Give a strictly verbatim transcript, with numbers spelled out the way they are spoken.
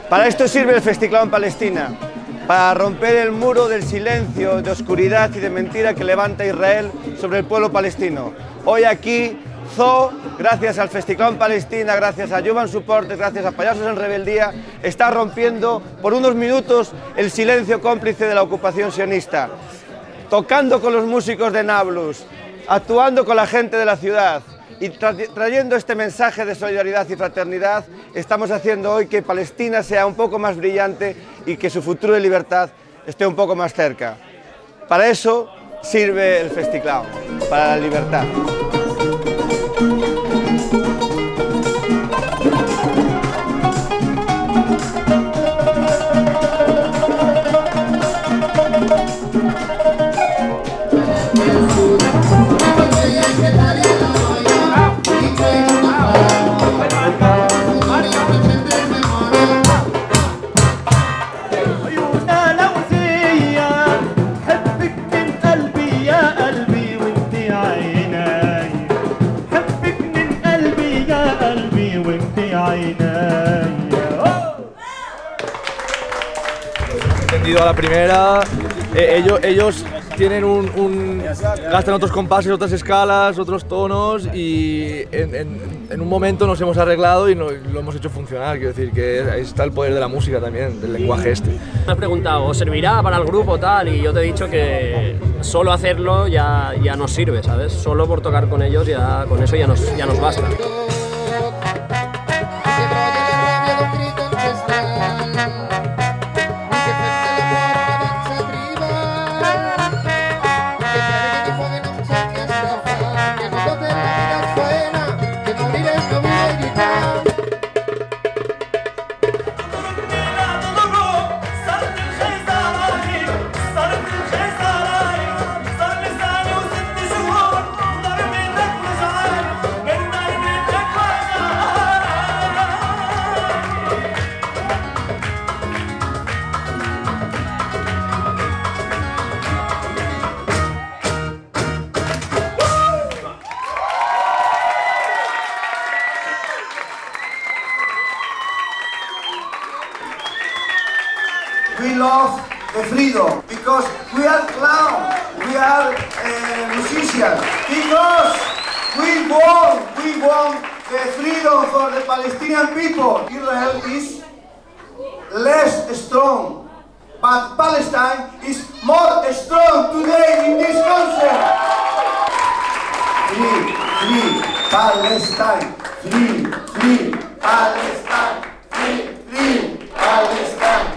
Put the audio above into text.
Para esto sirve el Festiclao Palestina, para romper el muro del silencio, de oscuridad y de mentira que levanta Israel sobre el pueblo palestino. Hoy aquí, Zoo, gracias al Festiclao Palestina, gracias a Jovan Supporters, gracias a Payasos en Rebeldía, está rompiendo por unos minutos el silencio cómplice de la ocupación sionista, tocando con los músicos de Nablus, actuando con la gente de la ciudad y tra trayendo este mensaje de solidaridad y fraternidad. Estamos haciendo hoy que Palestina sea un poco más brillante y que su futuro de libertad esté un poco más cerca. Para eso sirve el Festiclao, para la libertad. Entendido a la primera, eh, ellos, ellos tienen un, un gastan otros compases, otras escalas, otros tonos y en, en, en un momento nos hemos arreglado y no, lo hemos hecho funcionar. Quiero decir que ahí está el poder de la música también, del lenguaje este. Me has preguntado, ¿os servirá para el grupo tal? Y yo te he dicho que solo hacerlo ya, ya nos sirve, ¿sabes? Solo por tocar con ellos, ya, con eso ya nos, ya nos basta. We love the freedom because we are clowns, we are uh, musicians, because we want, we want the freedom for the Palestinian people. Israel is less strong, but Palestine is more strong today in this concert. Free, free, Palestine, free, free, Palestine, free, free, Palestine.